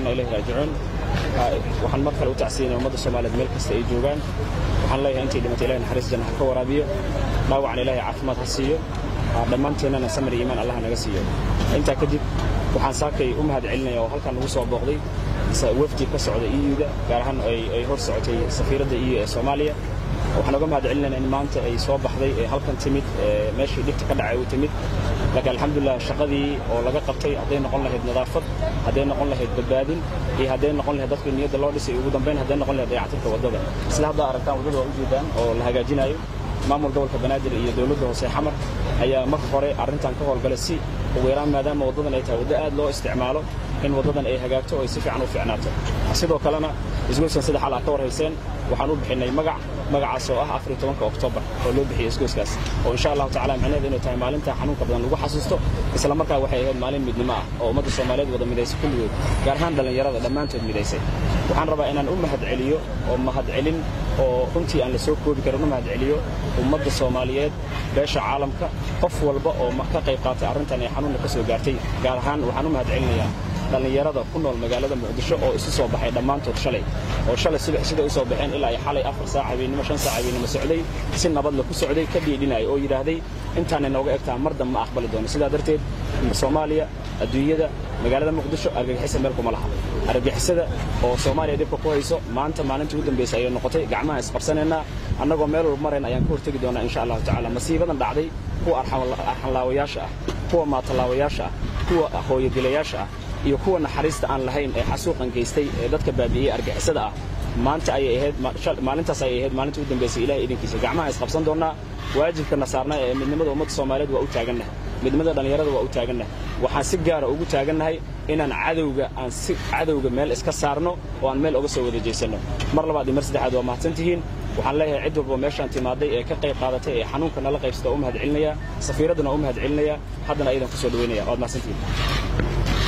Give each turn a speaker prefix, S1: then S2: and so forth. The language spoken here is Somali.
S1: وإنا إليه راجعون waxaan mar kale u tacsiinay ummadda Soomaaliyeed meel kasta ay joogaan waxaan leeyahay intii dhimatay Ilaahay naxariis jannaha ka waraabiyo dhaawacna Ilaahay caafimaad ha siiyo dhammaanteennana samir iyo iimaan Allah naga siiyo inta kadib waxaan saakay u mahad celinayaa oo halkan ugu soo booqday wafti ka socda EU-da gaar ahaan ay hor socotay safiiradda EU ee Soomaaliya waxaan uga mahad celinaynaa in maanta ay soo baxday halkan timid meeshii dhibta ka dhacay uu timid laakiin alxamdulillah shaqadii oo laga qabtay haday noqon lahayd nadaafad haday noqon lahayd badbaadin iyo haday noqon lahayd dadka niyadda loo dhisay ugu dambeyn haday noqon lahayd dayactirka wadada isla hadda aragtaan wadada u jeedaan oo la hagaajinayo maamul gobolka Banaadir iyo dawladda hoose xamar ayaa marka hore arintan ka howlgalay si ugu yaraan maadaama wadadan ay tahay wada aad loo isticmaalo in wadadan ay hagaagto oo si fiican u fiicnaato sidoo kalena isgoyskan sida xal ka warhayseen waxaan u bixinay magacaas oo ah 14 Oktoobar oo loo bixiyay isgoyskaas oo insha Allah taala macnaheedu inuu tahay maalinta xanuunka badan lagu xasuusto isla markaa waxay ahayd maalin midnimo ah oo ummadda Soomaaliyeed wada midaysay kulligood gaar ahaan dhalinyarada dhammaantood midaysay waxaan rabaa inaan u mahad celiyo oo mahad celin oo runtii aan la soo koobi karin u mahad celiyo ummadda Soomaaliyeed beesha caalamka qof walba oo ka qayb qaatay arrintan ay xanuunka ka soo gaartay gaar ahaan waxaan u mahad celinayaa dhalinyarada ku nool magaalada Muqdisho oo isu soo baxay dhamaantood shalay subax sida u soo baxeen ilaa ay xalay 4 saac habeenimo 5 saac habeenimo socday si nabad la ku socday ka dhiidhinay oo yiraahday intaan inooga egtaa mardan ma aqbali doono sida darteed Soomaaliya adduunyada magaalada Muqdisho argagixisada meel kuma laha argagixisada oo Soomaaliya dib ku hayso maanta maalintii ugu dambeysay ay noqotay gacmaha isqabsanayna annagoo meel walba mareen ayaan ku hortagi doonaa insha Allah taala masiibadan dhacday kuwa arxan laawayaasha ah kuwa maatalaawayaasha ah kuwa hooyo dilayaasha ah iyo kuwa naxariista aan lahayn ee xasuuqan geystay ee dadka baabi'iyay argagixisada ah maanta ay ahayd maalintaas ay ahayd maalintii ugu dambeysay Ilaahay idinkiisa gacmaha isqabsan doonaa waajibkana saarnaa ee midnimada ummadda Soomaaliyeed waa u taagannahay midnimada dhalinyarada waa u taagannahay waxaan si gaar ah ugu taagannahay inaan cadawga meel iska saarno oo aan meel uga soo wada jeesano mar labaad iyo mar saddexaad waa mahadsantihiin waxaan leeyahay cid walba meeshaan timaaday ee ka qayb qaadatay ee xanuunka nala qaybsatay u mahad celinaya safiiradana u mahad celinaya haddana aydan ku soo dhaweynaya waad mahadsantihiin